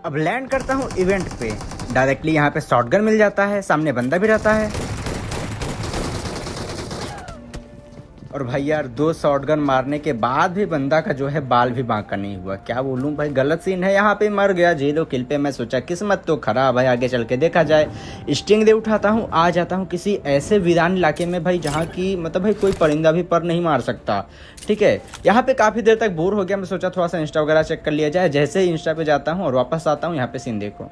अब लैंड करता हूँ इवेंट पे। डायरेक्टली यहाँ पे शॉटगन मिल जाता है, सामने बंदा भी रहता है। और भाई यार 2 शॉटगन मारने के बाद भी बंदा का जो है बाल भी बांका नहीं हुआ। क्या बोलूं भाई, गलत सीन है। यहाँ पे मर गया 0 किल पे। मैं सोचा किस्मत तो खराब है, आगे चल के देखा जाए। स्टिंग दे उठाता हूँ, आ जाता हूँ किसी ऐसे वीरान इलाके में भाई जहाँ की मतलब भाई कोई परिंदा भी पर नहीं मार सकता। ठीक है, यहाँ पे काफ़ी देर तक बोर हो गया। मैं सोचा थोड़ा सा इंस्टा वगैरह चेक कर लिया जाए। जैसे ही इंस्टा पे जाता हूँ और वापस आता हूँ, यहाँ पे सीन देखो।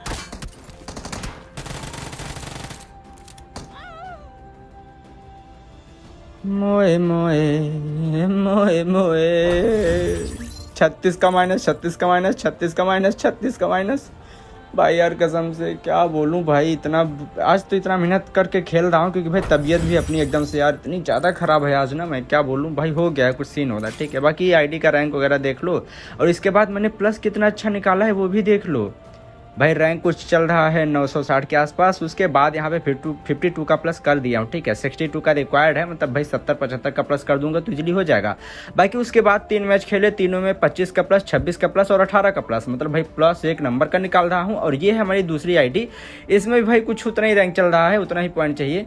मोए मोए मोए मोए 36 का माइनस, 36 का माइनस, 36 का माइनस, 36 का माइनस। भाई यार कसम से क्या बोलूं भाई, इतना आज तो इतना मेहनत करके खेल रहा हूं क्योंकि भाई तबीयत भी अपनी एकदम से यार इतनी ज़्यादा ख़राब है आज ना। मैं क्या बोलूं भाई, हो गया है कुछ सीन होता है। ठीक है, बाकी आईडी का रैंक वगैरह देख लो और इसके बाद मैंने प्लस कितना अच्छा निकाला है वो भी देख लो। भाई रैंक कुछ चल रहा है 960 के आसपास। उसके बाद यहाँ पे 52 का प्लस कर दिया हूँ। ठीक है, 62 का रिक्वायर्ड है, मतलब भाई 70-75 का प्लस कर दूंगा तो इजीली हो जाएगा। बाकी उसके बाद 3 मैच खेले, तीनों में 25 का प्लस, 26 का प्लस और 18 का प्लस। मतलब भाई प्लस 1 नंबर का निकाल रहा हूँ। और ये है हमारी दूसरी आईडी। इसमें भी भाई कुछ उतना ही रैंक चल रहा है, उतना ही पॉइंट चाहिए।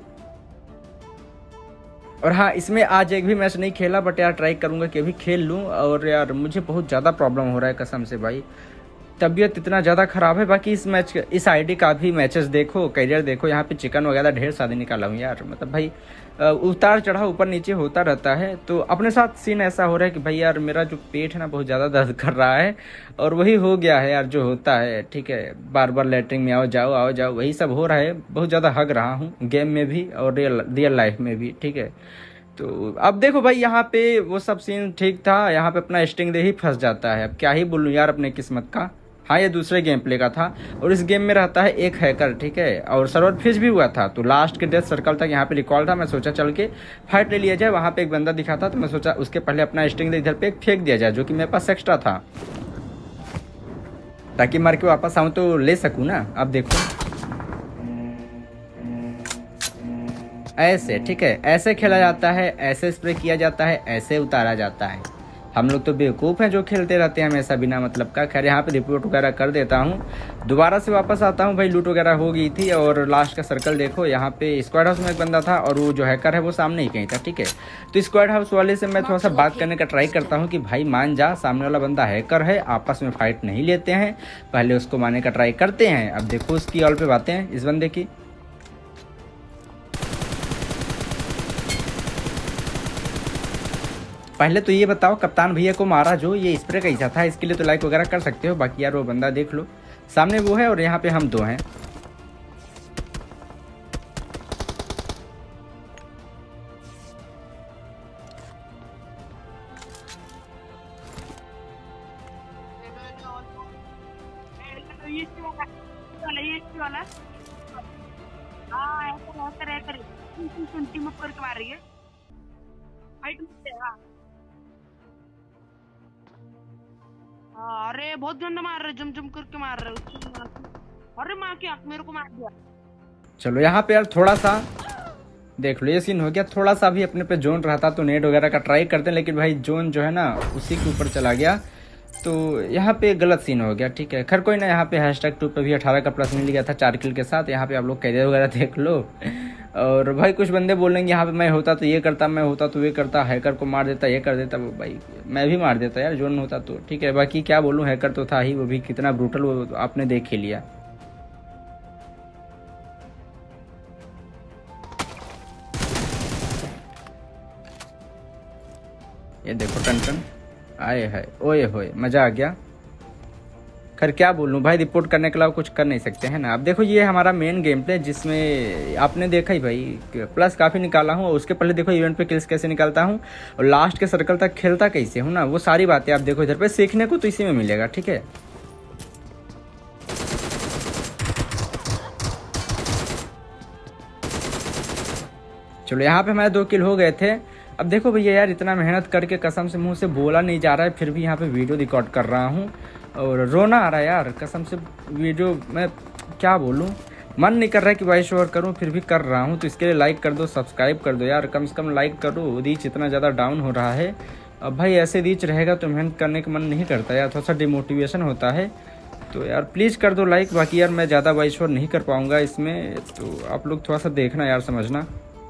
और हाँ, इसमें आज एक भी मैच नहीं खेला, बट यार ट्राई करूँगा कि अभी खेल लूँ। और यार मुझे बहुत ज़्यादा प्रॉब्लम हो रहा है कसम से भाई, तबीयत इतना ज़्यादा ख़राब है। बाकी इस आईडी का भी मैचेस देखो, करियर देखो। यहाँ पे चिकन वगैरह ढेर सारे निकाला हूँ यार। मतलब भाई उतार चढ़ाव ऊपर नीचे होता रहता है। तो अपने साथ सीन ऐसा हो रहा है कि भाई यार मेरा जो पेट है ना बहुत ज़्यादा दर्द कर रहा है। और वही हो गया है यार जो होता है। ठीक है, बार बार लेटरिन में आओ जाओ वही सब हो रहा है। बहुत ज़्यादा हग रहा हूँ गेम में भी और रियल लाइफ में भी। ठीक है, तो अब देखो भाई यहाँ पे वो सब सीन ठीक था, यहाँ पे अपना स्टिंग दे ही फंस जाता है। अब क्या ही बोलूँ यार अपने किस्मत का। हाँ, ये दूसरे गेम प्ले का था और इस गेम में रहता है एक हैकर। ठीक है, और सर्वर फिश भी हुआ था। तो लास्ट के डेथ सर्कल तक यहाँ पे रिकॉल था। मैं सोचा चल के फाइट ले लिया जाए। वहाँ पे एक बंदा दिखा था तो मैं सोचा उसके पहले अपना स्टिंग दे इधर पे फेंक दिया जाए, जो कि मेरे पास एक्स्ट्रा था, ताकि मार के वापस आऊँ तो ले सकूँ ना। अब देखो ऐसे, ठीक है, ऐसे खेला जाता है, ऐसे स्प्रे किया जाता है, ऐसे उतारा जाता है। हम लोग तो बेवकूफ़ हैं जो खेलते रहते हैं हमेशा बिना मतलब का। खैर यहाँ पे रिपोर्ट वगैरह कर देता हूँ, दोबारा से वापस आता हूँ। भाई लूट वगैरह हो गई थी। और लास्ट का सर्कल देखो, यहाँ पे स्क्वाड हाउस में एक बंदा था और वो जो हैकर है वो सामने ही कहीं था। ठीक है, तो स्क्वाड हाउस वाले से मैं थोड़ा सा बात करने का ट्राई करता हूँ कि भाई मान जा, सामने वाला बंदा हैकर है, आपस में फाइट नहीं लेते हैं, पहले उसको मारने का ट्राई करते हैं। अब देखो उसकी ऑल पे बातें हैं इस बंदे की। पहले तो ये बताओ कप्तान भैया को मारा जो ये स्प्रे कैसा था, इसके लिए तो लाइक वगैरह कर सकते हो। बाकी यार वो बंदा देख लो, सामने वो है और यहाँ पे हम 2 हैं। अरे बहुत गंदा मार रहे, जम करके मार रहे उसको। अरे माँ की आंख मेरे को मार दिया। चलो यहाँ पे यार थोड़ा सा देख लो, ये सीन हो गया। थोड़ा सा भी अपने पे जोन रहता तो नेट वगैरह का ट्राई करते हैं, लेकिन भाई जोन जो है ना उसी के ऊपर चला गया, तो यहाँ पे गलत सीन हो गया। ठीक है, खैर कोई ना। यहाँ पे #2 पे भी 18 का प्लस मिल गया था 4 किल के साथ। यहाँ पे आप लोग कैरियर वगैरह देख लो। और भाई कुछ बंदे बोलेंगे यहाँ पे मैं होता तो ये करता, मैं होता तो ये करता, हैकर को मार देता, ये कर देता। वो भाई मैं भी मार देता यार जोन होता तो। ठीक है, बाकी क्या बोलूँ, हैकर तो था ही, वो भी कितना ब्रूटल वो आपने देख ही लिया। ये देखो टन आए है, ओए होए मज़ा आ गया। खैर क्या बोलूँ भाई, रिपोर्ट करने के अलावा कुछ कर नहीं सकते हैं ना। अब देखो ये हमारा मेन गेम प्ले, जिसमें आपने देखा ही भाई प्लस काफ़ी निकाला हूँ। और उसके पहले देखो इवेंट पे किल्स कैसे निकालता हूँ और लास्ट के सर्कल तक खेलता कैसे हूँ ना, वो सारी बातें आप देखो इधर पे, सीखने को तो इसी में मिलेगा। ठीक है, चलो यहाँ पे हमारे 2 किल हो गए थे। अब देखो भैया यार इतना मेहनत करके कसम से मुंह से बोला नहीं जा रहा है, फिर भी यहाँ पे वीडियो रिकॉर्ड कर रहा हूँ और रोना आ रहा है यार कसम से। वीडियो मैं क्या बोलूँ, मन नहीं कर रहा है कि वॉइस ओवर करूँ, फिर भी कर रहा हूँ। तो इसके लिए लाइक कर दो, सब्सक्राइब कर दो यार, कम से कम लाइक करो। रीच इतना ज़्यादा डाउन हो रहा है। अब भाई ऐसे रीच रहेगा तो मेहनत करने का मन नहीं करता यार, थोड़ा सा डिमोटिवेशन होता है। तो यार प्लीज़ कर दो लाइक। बाकी यार मैं ज़्यादा वॉइस ओवर नहीं कर पाऊँगा इसमें, तो आप लोग थोड़ा सा देखना यार, समझना।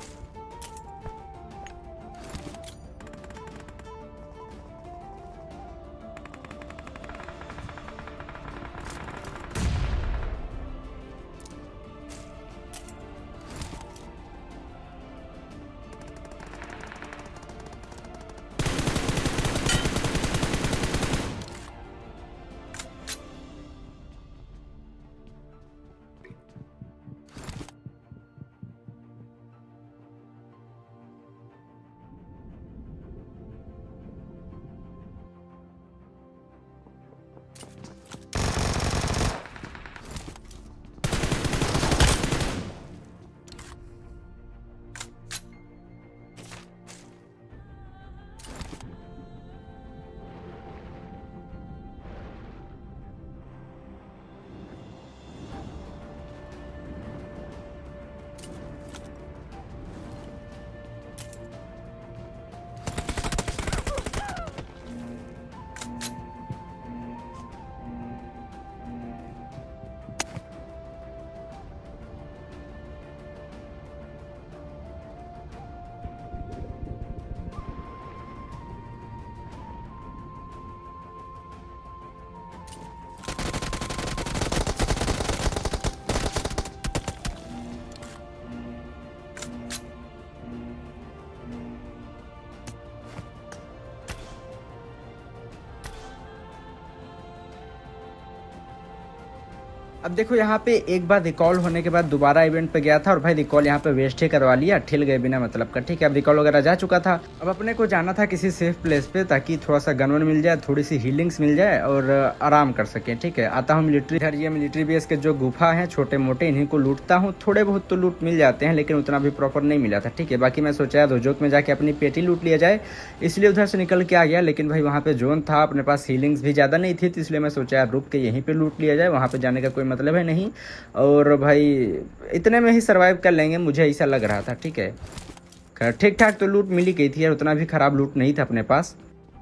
अब देखो यहाँ पे एक बार रिकॉल होने के बाद दोबारा इवेंट पे गया था और भाई रिकॉल यहाँ पे वेस्ट ही करवा लिया, ठिल गए बिना मतलब का। ठीक है, अब रिकॉल वगैरह जा चुका था। अब अपने को जाना था किसी सेफ प्लेस पे ताकि थोड़ा सा गन वन मिल जाए, थोड़ी सी हीलिंग्स मिल जाए और आराम कर सके। ठीक है, आता हूँ मिलिट्री घर, ये मिलिट्री बेस के जो गुफा है छोटे मोटे, इन्हीं को लूटता हूँ। थोड़े बहुत तो लूट मिल जाते हैं लेकिन उतना भी प्रॉपर नहीं मिला था। ठीक है, बाकी मैं सोचा दोजोक में जाके अपनी पेटी लूट लिया जाए, इसलिए उधर से निकल के आ गया। लेकिन भाई वहाँ पे जोन था, अपने पास हीलिंग्स भी ज़्यादा नहीं थी, तो इसलिए मैं सोचा रुक के यहीं पे लूट लिया जाए, वहाँ पे जाने का कोई मतलब है नहीं। और भाई इतने में ही सरवाइव कर लेंगे, मुझे ऐसा लग रहा था। ठीक है, खैर ठीक ठाक तो लूट मिली गई थी यार, उतना भी खराब लूट नहीं था अपने पास।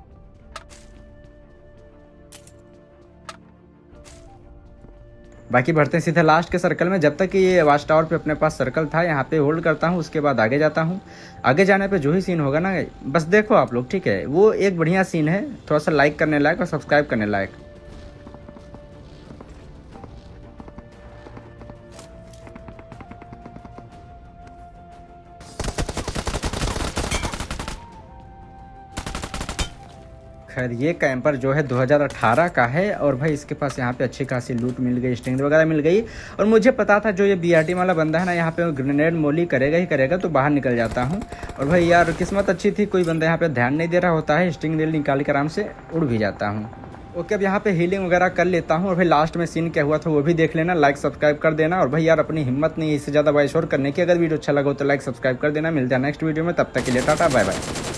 बाकी बढ़ते हैं सीधे लास्ट के सर्कल में। जब तक ये वाच टावर पे अपने पास सर्कल था, यहाँ पे होल्ड करता हूँ, उसके बाद आगे जाता हूँ। आगे जाने पे जो ही सीन होगा ना, बस देखो आप लोग। ठीक है, वो एक बढ़िया सीन है, थोड़ा सा लाइक करने लायक और सब्सक्राइब करने लायक। खैर ये कैंपर जो है 2018 का है और भाई इसके पास यहाँ पे अच्छी खासी लूट मिल गई, स्टिंग वगैरह मिल गई। और मुझे पता था जो ये BRT वाला बंदा है ना, यहाँ पे ग्रेनेड मोली करेगा ही करेगा, तो बाहर निकल जाता हूँ। और भाई यार किस्मत अच्छी थी, कोई बंदा यहाँ पे ध्यान नहीं दे रहा होता है, स्टिंग रेल निकाल के आराम से उड़ भी जाता हूँ। ओके, अब यहाँ पे हीलिंग वगैरह कर लेता हूँ। और भाई लास्ट में सीन क्या हुआ था वो भी देख लेना, लाइक सब्सक्राइब कर देना। और भाई यार अपनी हिम्मत नहीं है इससे ज़्यादा वॉइस ओवर करने की, अगर वीडियो अच्छा लगा हो तो लाइक सब्सक्राइब कर देना। मिलते हैं नेक्स्ट वीडियो में, तब तक के लिए टाटा बाय बाय।